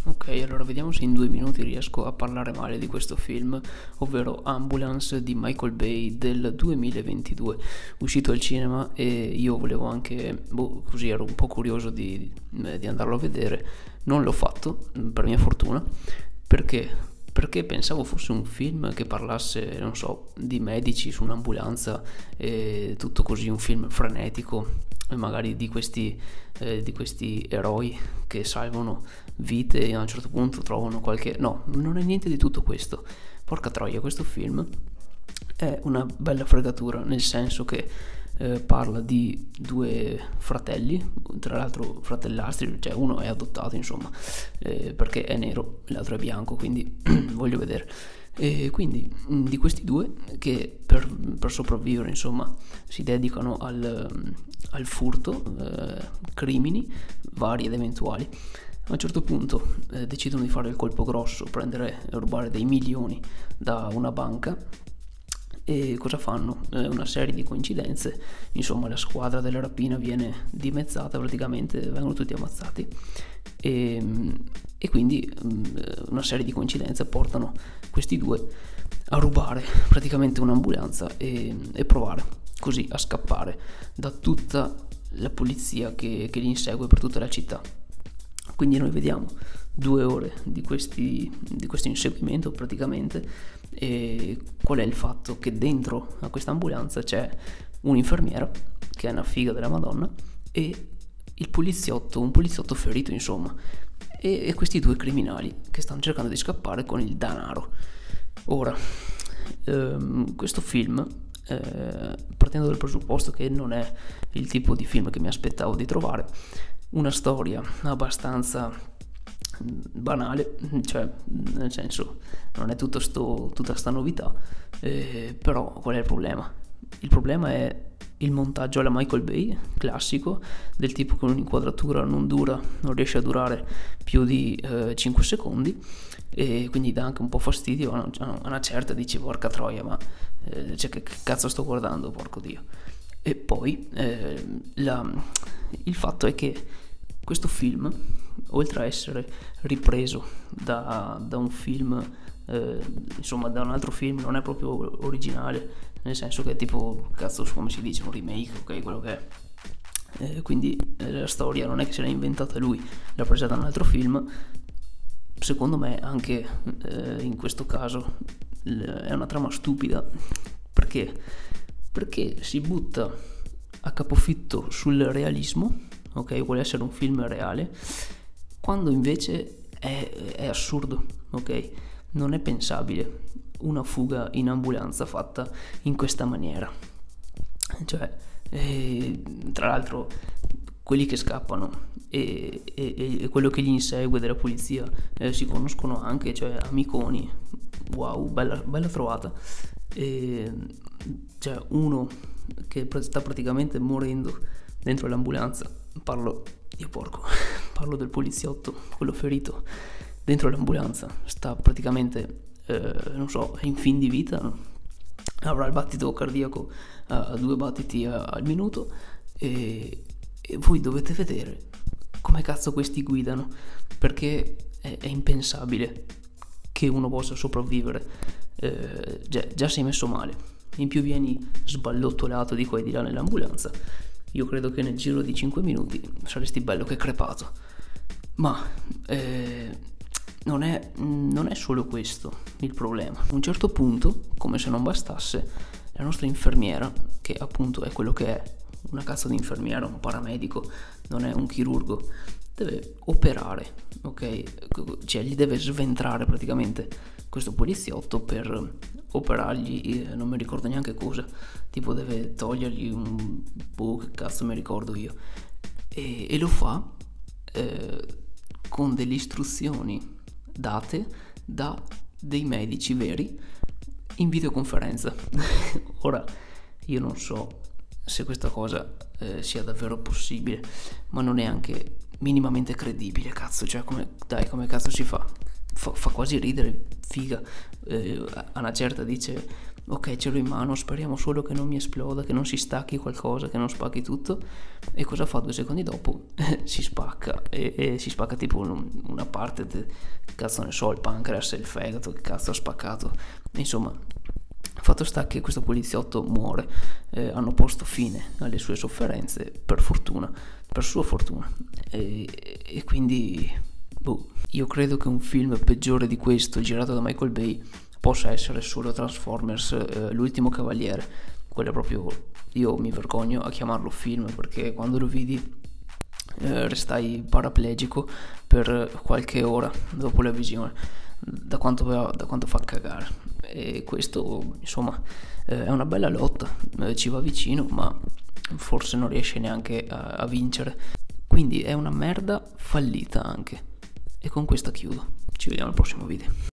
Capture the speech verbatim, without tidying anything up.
Ok, allora vediamo se in due minuti riesco a parlare male di questo film, ovvero Ambulance di Michael Bay del duemilaventidue, uscito al cinema, e io volevo anche, boh, così ero un po' curioso di, di andarlo a vedere. Non l'ho fatto, per mia fortuna, perché? Perché pensavo fosse un film che parlasse, non so, di medici su un'ambulanza e tutto così, un film frenetico, e magari di questi, eh, di questi eroi che salvano vite e a un certo punto trovano qualche... No, non è niente di tutto questo. Porca troia, questo film è una bella fregatura, nel senso che eh, parla di due fratelli, tra l'altro fratellastri, cioè uno è adottato, insomma, eh, perché è nero, l'altro è bianco, quindi voglio vedere. E quindi mh, di questi due che per, per sopravvivere, insomma, si dedicano al, al furto, eh, crimini vari ed eventuali. A un certo punto eh, decidono di fare il colpo grosso, prendere e rubare dei milioni da una banca. E cosa fanno? Eh, una serie di coincidenze, insomma la squadra della rapina viene dimezzata, praticamente vengono tutti ammazzati e, e quindi una serie di coincidenze portano questi due a rubare praticamente un'ambulanza e, e provare così a scappare da tutta la polizia che, che li insegue per tutta la città. Quindi noi vediamo due ore di, questi, di questo inseguimento praticamente. E qual è il fatto? Che dentro a questa ambulanza c'è un'infermiera che è una figa della Madonna e il poliziotto, un poliziotto ferito, insomma, e, e questi due criminali che stanno cercando di scappare con il denaro. Ora, ehm, questo film, eh, partendo dal presupposto che non è il tipo di film che mi aspettavo di trovare, una storia abbastanza banale, cioè nel senso non è tutto sto, tutta sta novità, eh, però qual è il problema? Il problema è il montaggio alla Michael Bay, classico, del tipo che un'inquadratura non dura, non riesce a durare più di eh, cinque secondi, e quindi dà anche un po' fastidio. A una, a una certa dici porca troia, ma eh, cioè, che, che cazzo sto guardando, porco dio. E poi eh, la, il fatto è che questo film, oltre a essere ripreso da, da un film, eh, insomma da un altro film, non è proprio originale, nel senso che è tipo, cazzo, come si dice, un remake, ok, quello che è. Eh, quindi eh, la storia non è che se l'ha inventata lui, l'ha presa da un altro film. Secondo me anche eh, in questo caso l- è una trama stupida, perché? Perché si butta a capofitto sul realismo, ok, vuole essere un film reale, quando invece è, è assurdo, ok, non è pensabile una fuga in ambulanza fatta in questa maniera, cioè eh, tra l'altro quelli che scappano e, e, e quello che li insegue della polizia eh, si conoscono anche, cioè amiconi. Wow, bella, bella trovata. E, cioè uno che sta praticamente morendo dentro l'ambulanza, parlo, io porco, parlo del poliziotto, quello ferito dentro l'ambulanza, sta praticamente, eh, non so, è in fin di vita, no? Avrà il battito cardiaco a due battiti a, al minuto, e, e voi dovete vedere come cazzo questi guidano, perché è, è impensabile che uno possa sopravvivere. Eh, già, già sei messo male, in più vieni sballottolato di qua e di là nell'ambulanza. Io credo che nel giro di cinque minuti saresti bello che crepato. Ma eh, non, è, non è solo questo il problema. A un certo punto, come se non bastasse, la nostra infermiera, che appunto è quello che è, una cazzo di infermiera, un paramedico, non è un chirurgo, deve operare, ok? Cioè gli deve sventrare praticamente questo poliziotto per operargli, eh, non mi ricordo neanche cosa, tipo deve togliergli un... boh, che cazzo mi ricordo io, e, e lo fa eh, con delle istruzioni date da dei medici veri in videoconferenza. Ora io non so se questa cosa eh, sia davvero possibile, ma non è anche minimamente credibile, cazzo, cioè come, dai, come cazzo si fa? Fa, fa quasi ridere, figa. Eh, a una certa dice ok, ce l'ho in mano, speriamo solo che non mi esploda, che non si stacchi qualcosa, che non spacchi tutto. E cosa fa due secondi dopo? Si spacca, e, e si spacca tipo un, una parte, de, cazzo ne so, il pancreas e il fegato, che cazzo ha spaccato. E insomma, fatto sta che questo poliziotto muore, eh, hanno posto fine alle sue sofferenze, per fortuna, per sua fortuna. E, e quindi, boh, io credo che un film peggiore di questo, girato da Michael Bay, possa essere solo Transformers, eh, l'ultimo cavaliere. Quello è proprio, io mi vergogno a chiamarlo film, perché quando lo vidi eh, restai paraplegico per qualche ora dopo la visione, da quanto, da quanto fa cagare. E questo, insomma, eh, è una bella lotta, eh, ci va vicino, ma forse non riesce neanche a, a vincere. Quindi è una merda fallita anche. E con questa chiudo. Ci vediamo al prossimo video.